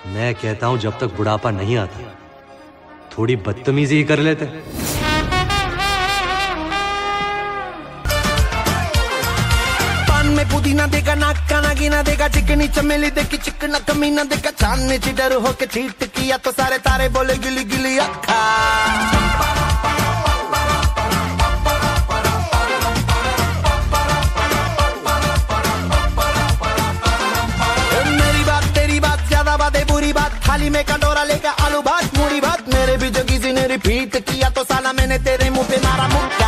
मैं कहता हूं जब तक बुढ़ापा नहीं आता थोड़ी बदतमीजी ही कर लेते। पान में पुदीना देगा, नाक का नागिना देगा, चिकनी चमेली देखी चिकना कमीना देखा, चांद ने चिडर होके चीट किया तो सारे तारे बोले गिली गिली अक्खा। बुरी बात थाली में कटोरा लेकर आलू भात मूड़ी भात, मेरे भी जो किसी ने रिपीट किया तो साला मैंने तेरे मुंह पे मारा मुक्का।